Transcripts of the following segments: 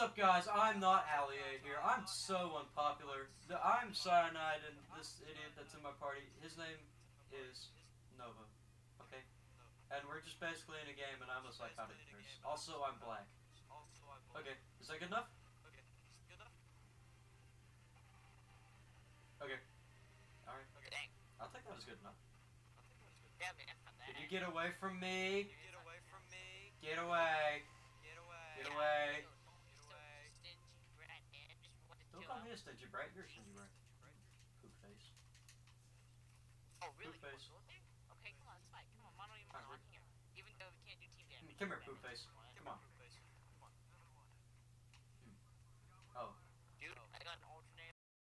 up, guys? I'm not Allier here. I'm so unpopular. I'm Cyanide, and this idiot that's in my party, his name is Nova. Okay? And we're just basically in a game, and I'm a psychotic nurse. Also, I'm black. Okay, is that good enough? Okay. Alright. I think that was good enough. Yeah, man. Can you get away from me? Get away. Get away. Don't call me a stingy brat. You're a stingy brat. Poop face. Oh, really? Poop face. Okay, come on, it's fine. Come on, why don't you run on here? Even though we can't do team damage. Come here, poop face. Come on. Oh. Dude, I got an alternator.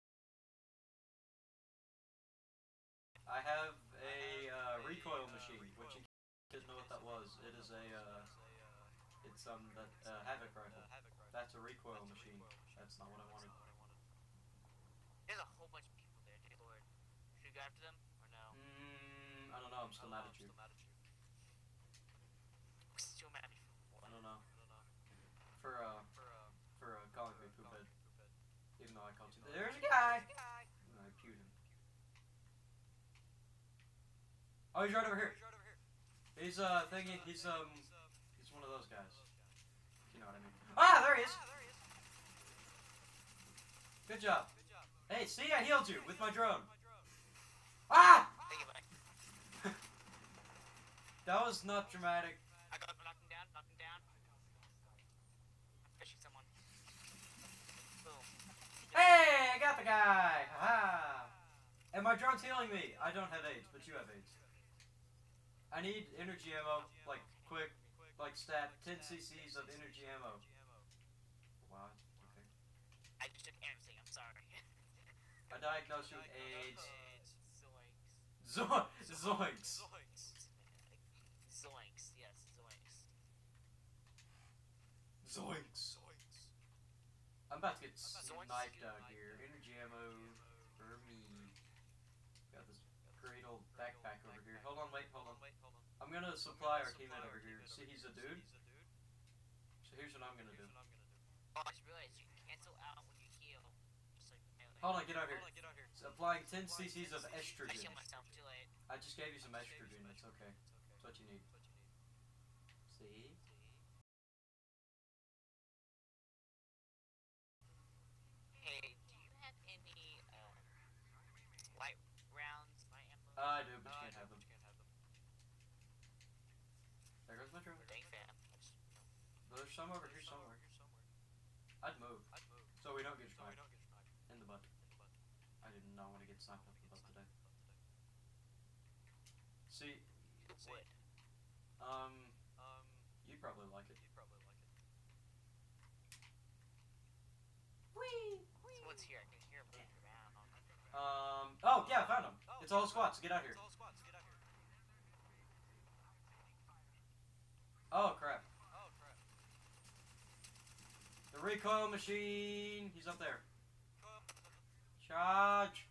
I have a recoil machine, which you didn't know what that was. It is a, it's that Havoc rifle. That's a recoil machine. That's not what I wanted. There's a whole bunch of people there, dear lord. Should we go after them, or no? I don't know, I'm still mad at you. We're still mad at you for what? I don't know. For calling me poophead. Even though I called you. There's a guy! And I pewed him. Oh, he's right over here. He's he's one of those guys. You know what I mean. Ah, there he is! Good job. Hey, see, I healed you with my drone. Ah! Thank you, buddy. That was not dramatic. I got knocked him down, I'm fishing someone. Boom. Hey, I got the guy! Ha! And my drone's healing me. I don't have AIDS, but you have AIDS. I need energy ammo, like, quick, like stat, 10 cc's of energy ammo. Wow, okay. I just took everything, I'm sorry. I diagnosed you with AIDS. Zoinks. Zoinks. Zoinks, yes, zoinks. Zoinks. I'm about to get sniped out here. Energy ammo for me. Got this great old backpack over here. Hold on, wait, hold on. I'm gonna supply our teammate over here. See, he's a dude. So here's what I'm gonna do. Oh, I just realized you can cancel out when you heal. Just like melee. Hold on, get out here. It's applying 10 cc's of I estrogen. healed myself too late. I just gave you some estrogen. It's okay. It's what you need. See? Hey, do you have any light rounds, light ammo? I do, but you can't have them. There goes my drone. Dang fam. There's some over here somewhere. I'd move, so we don't get sniped in the butt. I did not want to get sniped up the butt today. See, You would. you'd probably like it. Whee! Someone's here. I can hear him moving around. Oh yeah, I found him. It's all squats. Get out here. Oh crap. The recoil machine. He's up there. Charge.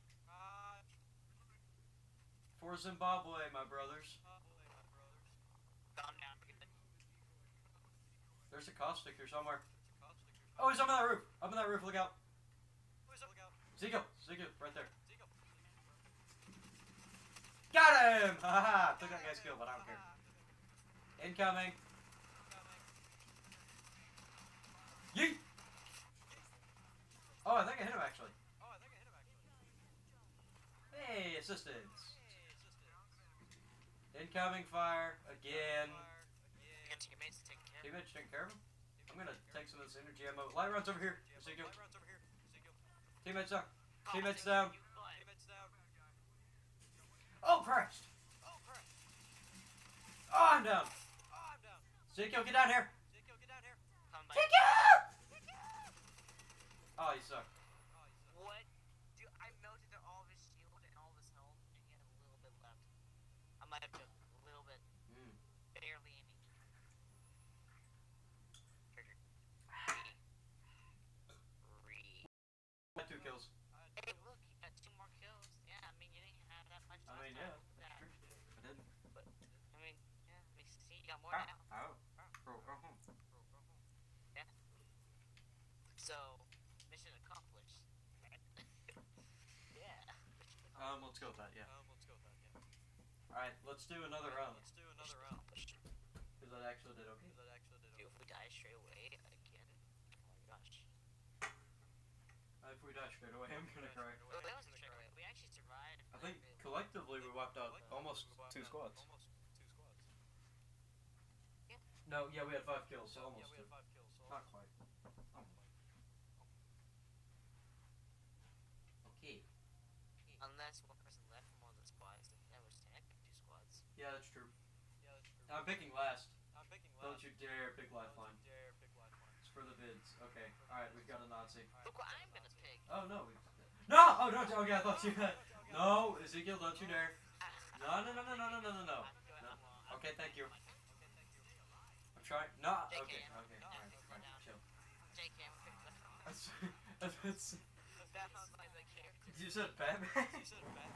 For Zimbabwe, my brothers. Calm down, good. There's a caustic here somewhere. Oh, he's up on that roof. Up on that roof. Look out. Zico. Zico, right there. Got him! Haha! Took that guy's kill, but I don't care. Incoming. Yeet! Oh, I think I hit him actually. Hey, assistance. Incoming fire again. Your teammates taking care of him. Teammates taking care of him? I'm gonna take some of this energy ammo. Light rounds over here. Ezekiel. Teammates down. Teammates down. Oh, Christ! Oh, I'm down. Ezekiel, get down here. Come by. Ezekiel! Oh, you suck. What? Dude, I melted all of his shield and all of his health, and he had a little bit left. I might have just a little bit. Barely aiming. Trigger. Got 2 kills. Hey, look, you got 2 more kills. Yeah, I mean, you didn't have that much I mean, last yeah, time. that's true. I didn't. But, I mean, yeah, see, you got more now. Oh. Bro, go home. Yeah. Let's go with that. Yeah. All right, let's do another round. Because that actually did okay. If we die straight away again, oh my gosh. If we die straight away, I'm gonna cry. Well, that wasn't straight away. We actually survived. I think collectively we wiped out almost 2 squads. Yeah. No, yeah, we had 5 kills, so almost 2. Not quite. Okay. Unless one person left from one of the squads, that was technically 2 squads. Yeah, that's true. I'm picking last. Don't you dare pick lifeline. It's for the vids. Okay. Alright, we've got a Nazi. Look what I'm gonna pick. Oh, no. No! Oh, don't you. Okay, I thought you had. No, Ezekiel, don't you dare. No. Okay, thank you. I'm trying. No. Okay. Alright. Chill. JK, I'm picking that sounds like the character. You said Batman? That's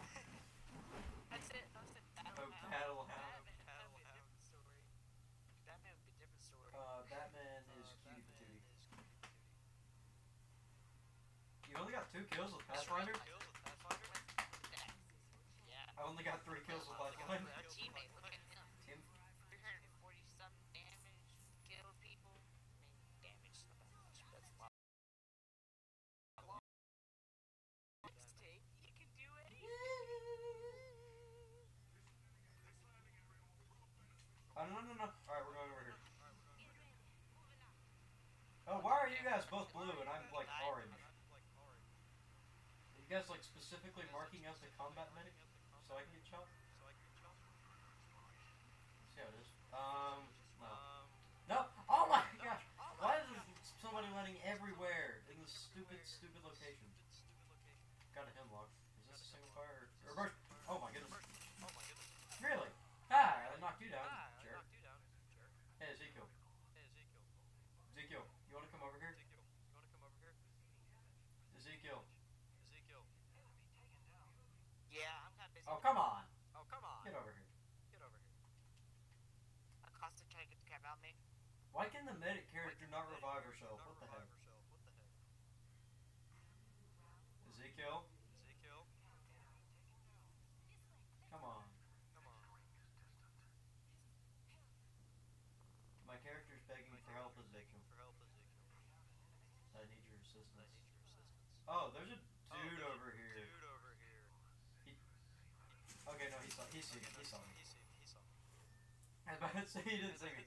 it. Oh, Battlehound. Batman would be a different story. Batman is cutie patootie. You only got 2 kills with Pathfinder? Yeah. I only got 3 kills with Lifeline. Our teammate, look at him. Tim? 340 something damage, killed people. I mean, damage is not that much, but that's a lot. You can do it. Oh, no. Alright, we're going over here. Oh, why are you guys both blue and I'm like orange? Are you guys like specifically marking us a combat medic so I can get shot? Let's see how it is. No. No! Oh my gosh! Why is there somebody landing everywhere in this stupid location? Got a hemlock. Is this a single fire or burst? Oh my goodness. Really? Hi, I knocked you down, jerk. Hey, Ezekiel. Ezekiel, you wanna come over here? Ezekiel. Yeah, I'm kind of busy. Oh, come on. Get over here. Acosta trying to get the crap out of me. Why can the medic character not revive herself? What the heck? Ezekiel? Come on. My character's begging for help, Ezekiel. I need your assistance. Oh, there's a dude over here. Okay, no, he saw me. I was about to say he didn't see me.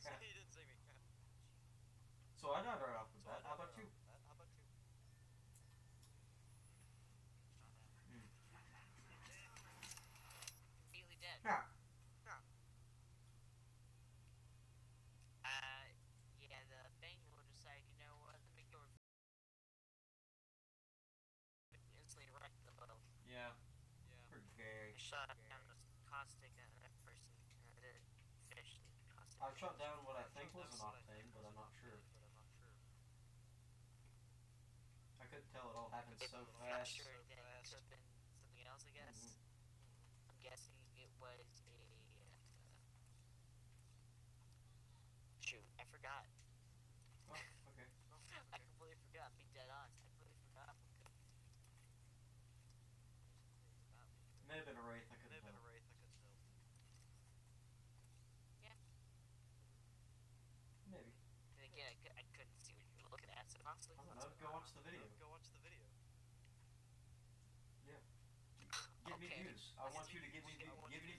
So I died right off the bat. How about you? Completely dead. Yeah. Yeah, the thing will decide, you know what, let me go instantly wreck the boat. Yeah. Pretty gay. I shot down the caustic at that person, and I did finish the caustic. I shot down what I think was an octane, but I'm not sure. I couldn't tell, it all happened so I'm not fast. sure, then it could have been something else, I guess. I'm guessing it was a... shoot, I forgot. Oh, okay. I completely forgot, be dead honest. I completely forgot. It may have been a wraith, I couldn't tell. Yeah. Maybe. Then again, I couldn't see what you were looking at, so honestly... I don't know, go watch the video. Yeah. Give me views. I want you to give me views.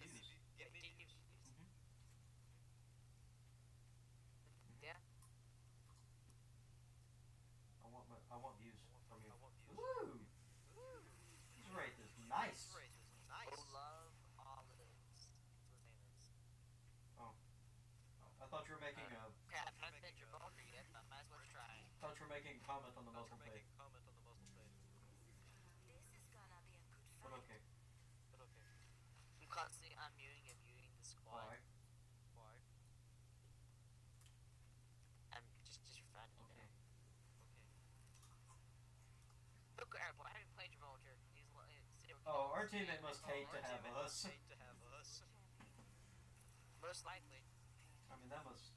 Yeah. I want views from you. Woo! This wraith is nice. Love olives. Oh. I thought you were making a... Yeah, I haven't been Gibraltar yet, but might as well try. I thought you were making a comment on the Muslim faith. But okay. I'm constantly unmuting and muting the squad. Why? I'm just for fun, you Okay. know. Look, Airboy, I haven't played Gibraltar. Oh, our teammate must hate to have us. Most likely. I mean, that must...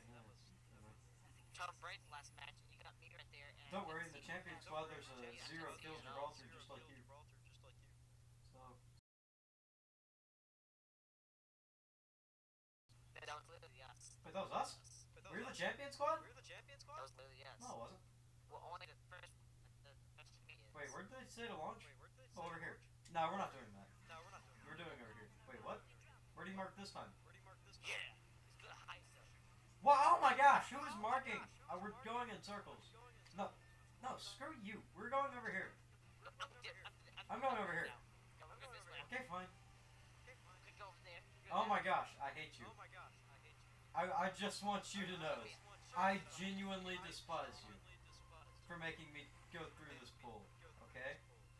Tom Brady last match, and you got me right there. And Don't worry, in the champion squad there's a 0 kills Gibraltar just like you. Wait, that was us? Were you the champion squad? That was literally yes. No, it wasn't. Well, only the first teammate is. Wait, where did they say to launch? Oh, over here. No, we're not doing that. We're doing over here. Wait, what? Where do you mark this time? Yeah. It's good high stuff. What? Oh my gosh, who is marking? We're going in circles. No, no, screw you. We're going over here. I'm going over here. No, we're good this way. Okay, fine. Could go over there. Oh my gosh, I hate you. I just want you to know, I genuinely despise you for making me go through this pool, okay?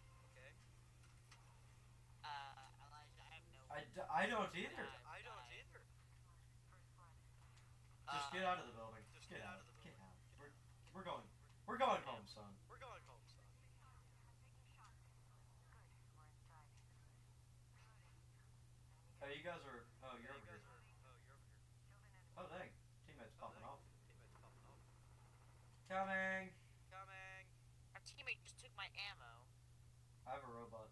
Elijah, I have no. I don't either. Just get out of the building. Get out. Get out. We're going home, son. Oh, you guys are. Oh, you're over here. Oh, dang. Teammate's popping off. Coming. Our teammate just took my ammo. I have a robot.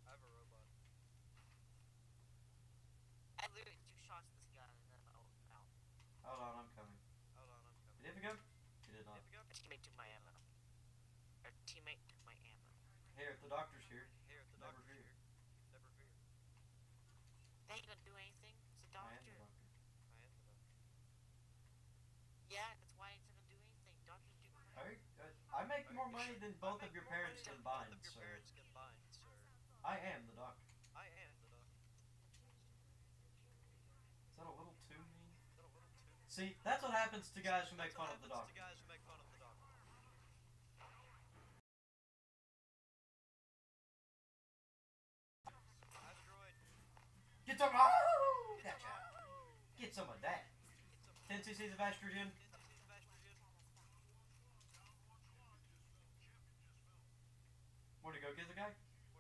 I literally 2 shots this gun and then I'm out. Hold on, I'm coming. Did he have a gun? He did not. Our teammate took my ammo. Here, the doctor's here. Never fear. They ain't gonna do anything. It's a I am doctor. the doctor. Yeah, that's why it's not gonna do anything. Doctors do. I make more money than both of your parents combined, sir. I am the doctor. Is that a little too mean? See, that's what happens to guys who make fun of the doctor. Get some. Oh! Gotcha. Get some of that. 10 cc's of estrogen. Want to go get the guy?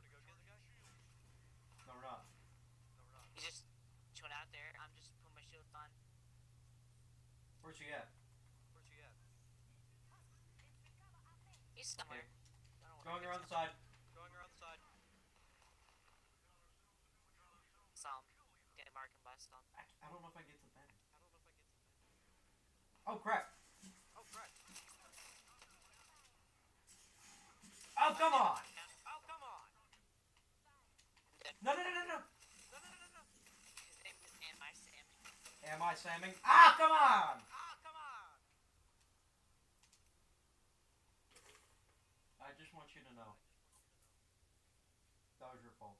No, we're not. He's just chilling out there. I'm just putting my shields on. Where's she at? He's somewhere. Okay. Going around the side. Some. Get marked by some. I don't know if I can get to the banner. Oh crap! Oh come on! No! His name is Am I Sam? Am I Samming? Ah, come on! I just want you to know. That was your fault.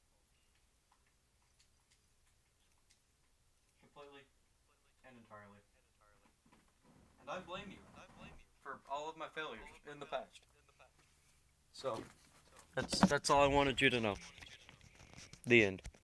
Completely and entirely. And I blame you for all of my failures in the past. So, that's all I wanted you to know. The end.